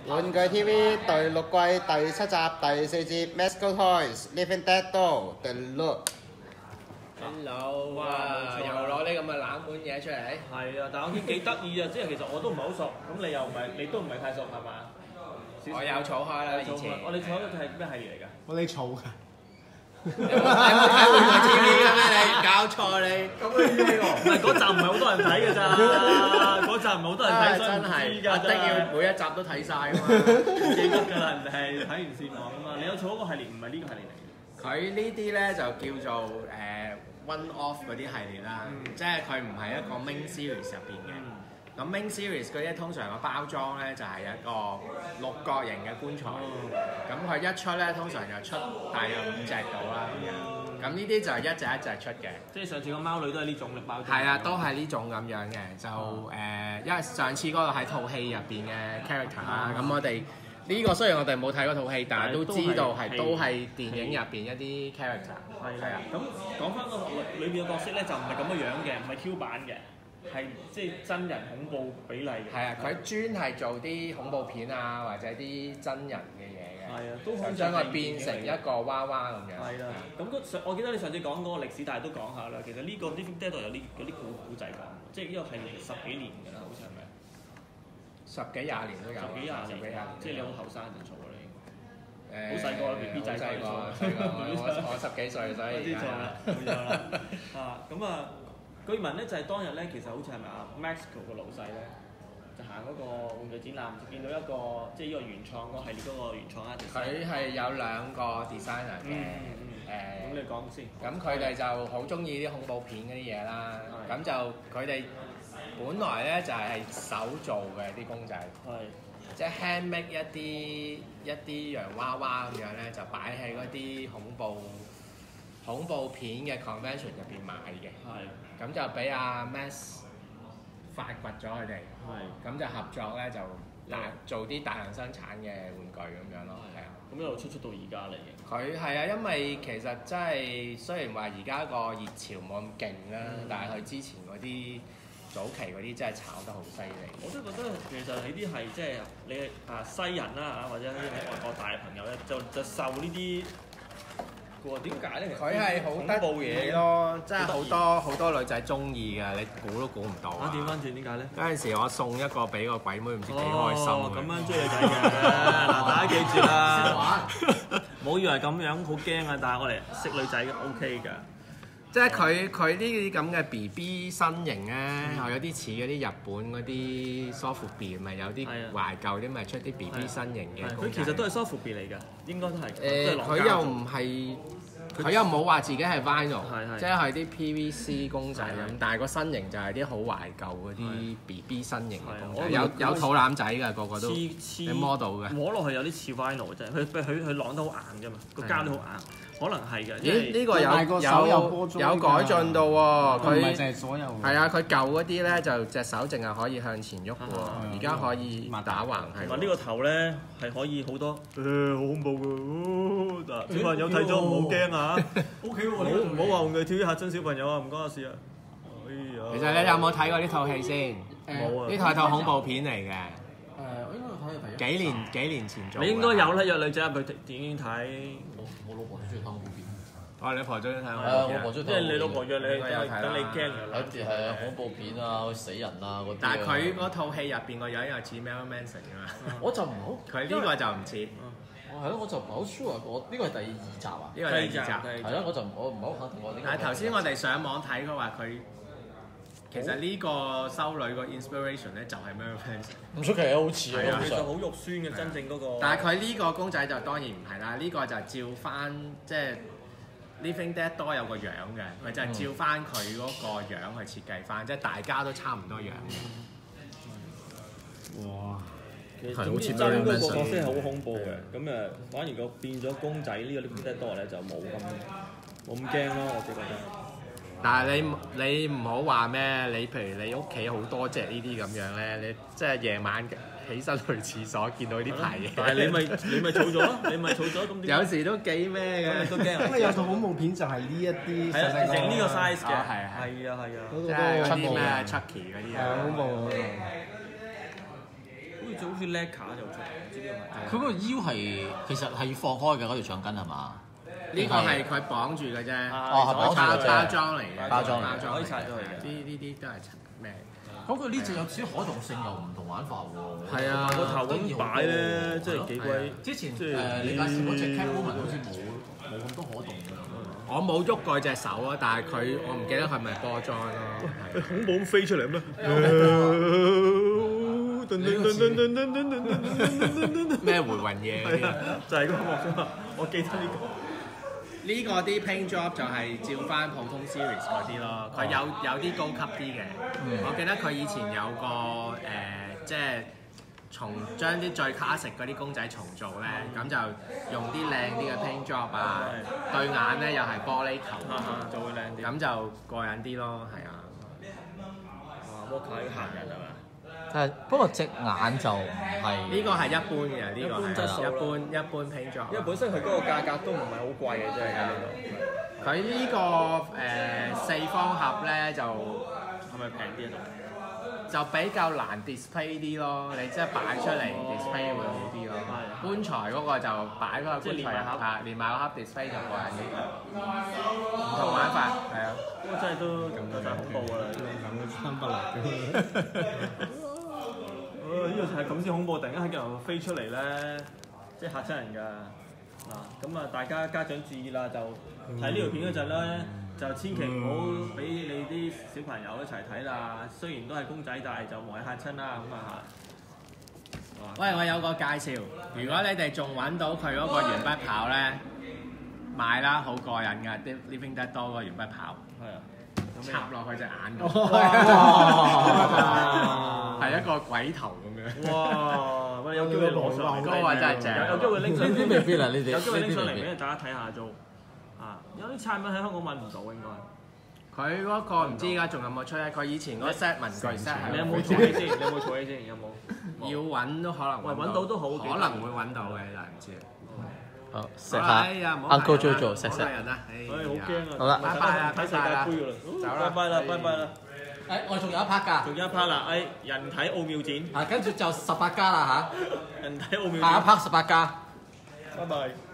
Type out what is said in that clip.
玩具 TV 第6季第7集第4節 Mezco Toys Living Dead Doll The Look。Hello， 哇！又攞啲咁嘅冷門嘢出嚟。 係啊，但我見幾得意啊，即係其實我都唔係好熟，咁你又唔係，你都唔係太熟係嘛？ 我有儲開啦，以前。 我哋儲嗰個係咩系列嚟㗎？ 我哋儲㗎。 你有冇睇玩具 TV 嘅咩？你搞錯你。咁你呢個？ 唔係嗰集唔係好多人睇㗎咋，嗰集唔係好多人睇， 真係一定要每一集都睇晒㗎嘛。 記得㗎啦，人哋係睇完線網㗎嘛。你有儲嗰個系列，唔係呢個系列嚟嘅。 佢呢啲咧就叫做one off 嗰啲系列啦，即係佢唔係一個 main series 入邊嘅。咁 main series 嗰啲通常個包裝咧就係一個六角形嘅棺材，咁佢一出咧通常就出大約5隻到啦咁樣。咁呢啲就係一隻一隻出嘅。 即係上次個貓女都係呢種嘅包裝。 係啊，都係呢種咁樣嘅，就因為上次嗰個係套戲入邊嘅 character 啦，咁我哋。呢個雖然我哋冇睇嗰套戲，但係都知道都係電影入邊一啲 character。 係啊，咁講翻個裏邊嘅角色咧，就唔係咁嘅樣嘅，唔係 Q 版嘅，係即係真人恐怖比例嘅。 係啊，佢專係做啲恐怖片啊，或者啲真人嘅嘢嘅。 係啊，都好將佢變成一個娃娃咁樣。 係啦，咁我記得你上次講嗰個歷史，但係都講下啦。其實呢個 Living Dead 有啲古仔講，即係呢個係10幾年㗎啦，好似係咪 ？10幾20年都有。10幾20年， 即係你好後生就做啦，你。 好細個 BB 仔細個， 我10幾歲，所以。 冇錯啦，咁啊，據聞咧就係當日咧，其實好似係咪啊 Mezco 個老細咧，就行嗰個玩具展覽，就見到一個即係呢個原創個系列嗰個原創 artist。 佢係有2個 designer 嘅。 咁你講先。 咁佢哋就好中意啲恐怖片嗰啲嘢啦。咁就佢哋本來咧就係手做嘅啲公仔。即係 handmade 一啲洋娃娃咁樣咧，就擺喺嗰啲恐怖片嘅 convention 入邊賣嘅。咁就俾阿 Max 發掘咗佢哋。咁就合作咧就做啲大量生產嘅玩具咁樣咯。係啊。 咁一路出到而家嚟嘅。 佢係啊，因為其實真係雖然話而家個熱潮冇咁勁啦，但係佢之前嗰啲。早期嗰啲真係炒得好犀利。 我都覺得其實呢啲係即係你西人啦或者啲外國大嘅朋友咧，就受呢啲喎。點解咧？ 佢係好得意咯，真係好多女仔中意㗎，你估都估唔到啊！ 調翻轉點解咧？ 嗰陣時我送一個俾個鬼妹，唔知幾開心咁樣追女仔嘅嗱，大家記住啦，唔好以為咁樣好驚啊！但係我哋識女仔 OK 㗎。 即係佢呢啲咁嘅 BB 身形咧，有啲似嗰啲日本嗰啲 Sofubi，咪有啲懷舊啲咪出啲 BB 身形嘅。 佢其實都係 Sofubi 嚟㗎，應該都係。 佢又唔係，佢又冇話自己係 vinyl，即係啲 PVC 公仔咁，但係個身形就係啲好懷舊嗰啲 BB 身形嘅公仔，有肚腩仔㗎，個個都你摸到嘅。 摸落去有啲似 vinyl 嘅啫，佢晾得好硬㗎嘛，個膠都好硬。可能係嘅。 咦？呢個有改進到喎，佢唔係淨係所有。係啊，佢舊嗰啲咧就隻手淨係可以向前喐喎，而家可以打橫係。 同埋呢個頭咧係可以好多，好恐怖㗎！小朋友睇咗唔好驚啊 ！OK 喎，唔好話玩具 TV嚇親小朋友啊，唔關我事啊。哎呀！ 其實你有冇睇過呢套戲先？ 冇啊！ 呢套係套恐怖片嚟嘅。 應該睇幾年前做。 你應該有啦，約女仔入去電影院睇。 我老婆最中意睇恐怖片。 哦，你婆最中意睇恐怖片。 我婆最中意睇。 即係你老婆約你，等你驚㗎。 有啲係恐怖片啊，死人啊嗰啲。 但係佢嗰套戲入邊個樣又似 Marilyn Manson 㗎嘛。 我就唔好。 佢呢個就唔似。 係咯，我就唔係好 sure。我呢個係第2集啊。 呢個係第2集。 係咯，我唔係好肯定我呢個。 但係頭先我哋上網睇佢話佢。其實呢個修女個 inspiration 咧就係 Marilyn Manson， 唔出奇啊，好似啊， 其實好肉酸嘅真正嗰個。 但係佢呢個公仔就當然唔係啦，呢個就照翻即係 Living Dead Doll有個樣嘅，佢就係照翻佢嗰個樣去設計翻，即係大家都差唔多樣嘅。 哇！其實總之真嗰個角色係好恐怖嘅，咁反而個變咗公仔呢個 Living Dead Doll 咧就冇咁驚咯，我自己覺得。 但係你唔好話咩？你譬如你屋企好多隻呢啲咁樣咧，你即係夜晚起身去廁所見到呢排嘢。 但係你咪儲咗咯，你咪儲咗咁點？ 有時都幾咩嘅， 都驚。 因為有套恐怖片就係呢一啲係啊，整呢個 size 嘅。 係啊， 係啊。 即係嗰啲咩 Chucky 嗰啲啊。 係恐怖嗰度。 似 Leica 就出，唔知呢個係。 佢嗰個腰係其實係要放開嘅嗰條橡筋係嘛？ 呢個係佢綁住嘅啫， 係綁住嘅啫包裝嚟嘅， 包裝嚟嘅可以拆咗佢嘅。 呢啲都係咩？ 咁佢呢隻有少少可動性又唔同玩法喎。 係啊， 個頭咁擺咧，即係幾鬼。 之前即係你介紹嗰隻 Catwoman 好似冇咁多可動㗎。 我冇喐過隻手啊，但係我唔記得佢係咪波裝咯。 恐怖咁飛出嚟咩？ 咩回魂嘢嗰啲？ 就係嗰個啫嘛，我記得呢個。 呢個啲 paint job 就係照翻普通 series 嗰啲咯，佢有啲高級啲嘅。我記得佢以前有個即係將啲最 classic 嗰啲公仔重做咧，咁就用啲靚啲嘅 paint job 啊，對眼咧又係玻璃球， 就會靚啲。 咁就過癮啲咯，係啊。 哇！摩卡要嚇人係嘛？ 但係不過隻眼就唔係呢個係一般嘅，呢個係質素一般 paint job。 因為本身佢嗰個價格都唔係好貴嘅啫，喺呢度。 佢呢個四方盒咧就係咪平啲啊？ 就比較難 display 啲咯，你即係擺出嚟 display 會好啲咯。棺材嗰個就擺嗰個棺材盒，連埋個盒 display 就過癮啲。唔同玩法，係啊。 不過真係都夠晒恐怖㗎啦，呢個係咁先恐怖，突然間喺度飛出嚟咧，即係嚇親人㗎。咁啊，大家家長注意啦，就睇呢條片嗰陣咧，就千祈唔好俾你啲小朋友一齊睇啦。雖然都係公仔，但係就唔係嚇親啦。咁啊喂，我有個介紹，如果你哋仲揾到佢嗰個鉛筆刨咧，買啦，好過癮㗎，啲 Living Dead 多個鉛筆刨。 係啊。 插落去隻眼度，係一個鬼頭咁樣。 哇！喂，有機會攞上嚟， 嗰個真係正。 有機會拎上嚟， 呢啲未必啦，呢啲有機會拎上嚟俾大家睇下做。有啲產品喺香港揾唔到應該。 佢嗰個唔知而家仲有冇出咧？佢以前嗰 set 文具 set 你有冇儲起先？你有冇儲起先？有冇？ 要揾都可能揾到都好， 可能會揾到嘅，但係唔知。 好，食下 Uncle Jojo 食食。 人啊！ 好驚啊！ 好啦， 拜拜啦， 睇世界盃㗎啦，走啦，拜拜啦，拜拜啦。 我仲有一 part 㗎， 仲有一 part 啦，人體奧妙展。 跟住就18+啦嚇， 人體奧妙展。 下一 part 18+。 拜拜。